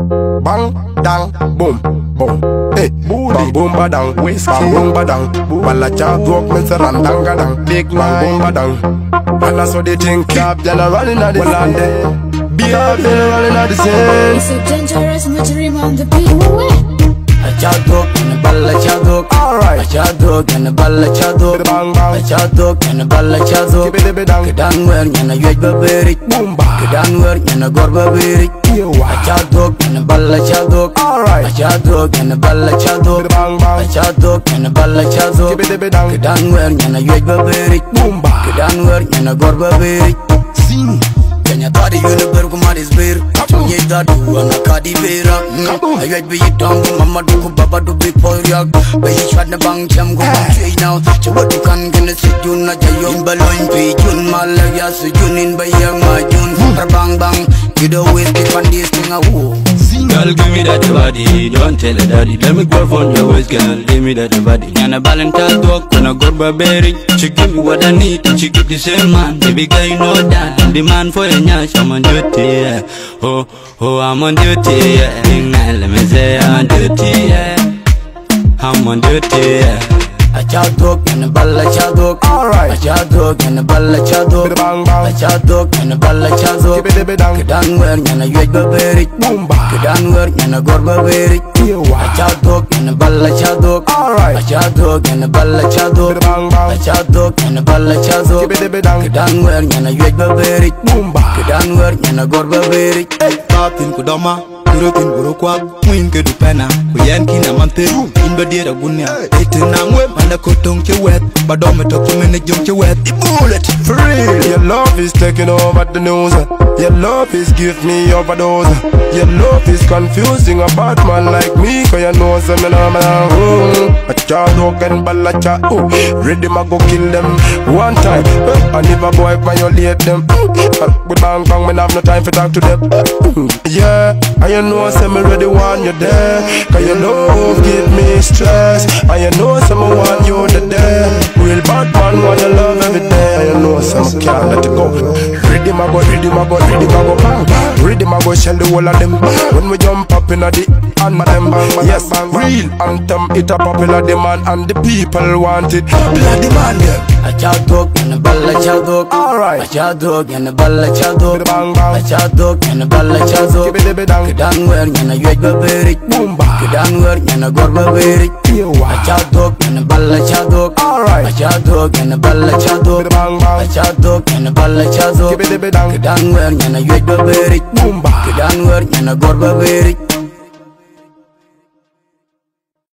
Bang, dang, boom, boom. Hey, bang, boom, badang, bang, boom, badang. Walla chat walk, me say randang, gadang. Big man, boom, badang. And that's what they think. Cap general in the land. Be a general in the scene. It's a dangerous material on the beat. A chadok and a balla chadok. Alright. A chadok and a balla chadok. Bang, bang. A chadok and a balla chadok. Keep it down. Kedan wer nyana yej baberi. Boom, bang. Kedan wer nyana gor baberi. A chadok and a balla chadok. Alright. A chadok and a balla chadok. Bang, bang. A chadok and a balla chadok. Keep it down. Kedan wer nyana yej baberi. Boom, bang. Kedan wer nyana gor baberi. Sing. Kenya tadi yune berku maris bir. Tunye dadu ana kadi bera. Ayet be yidong mama du baba du big boy yak. Be shwad na bang cham go bang chui now. Chawat kan gonna sit jun na jayo. Baloin pi jun malaya su junin bayang ma jun. Bang bang. You don't always keep on this thing a woo. Girl, give me that body, don't tell her daddy. Let me go from your waist, girl, give me that body. Yana Valentine talk, when I go barbaric. She give me what I need, she give the same man. Baby girl, you know that I'm the man for your nyash, I'm on duty, yeah. Oh, I'm on duty, yeah. Let me say I'm on duty, yeah. I'm on duty, yeah. A chadok and a balla chadok. Alright. A chadok and a balla chadok. Bang, bang. A chadok and a balla chadok. Keep it down. Kedan wer nyana yej baberi. Boom, bang. Kedan wer nyana gor baberi. A chadok and a balla chadok. Alright. A chadok and a balla chadok. Bang, bang. A chadok and a balla chadok. Keep it down. Kedan wer nyana yej baberi. Boom, bang. Kedan wer nyana gor baberi. Patin kudoma Kurotin burukwag Mwin ke dupena Kuyen kina mante In badira gunya Ete nangwe Mana kotong che wet Badome toku mene jong che wet The bullet For real, your love is taking over the news. Your love is give me overdose. Your love is confusing a bad man like me. Cause you know some a child who can balacha. Ready ma go kill them one time. And if a boy violate them, with bang bang, man have no time for talk to them. Yeah, and you know some ready want you there. Cause your love give me stress. And you know some want you there. Real bad man want your love every day. And you know some can't let it go. Ready ma go, ready ma go, ready ma go bang. Ready ma go shell the whole of them. When we jump up in the and them yes, real anthem it a popular demand and the people want it. Bloody man them. A chadok and a balla chadok. Alright. A chadok and a balla chadok. Bang bang. A chadok and a balla chadok. Keep it down. Kedan wer nyana yej baberi. Boom bang. Kedan wer nyana gor baberi. A chadok and a balla chadok. Alright. A chadok and a balla chadok. Bang bang. A chadok and a balla chadok. Keep it down. Kedan wer nyana yej baberi. Boom bang. Kedan wer nyana gor baberi.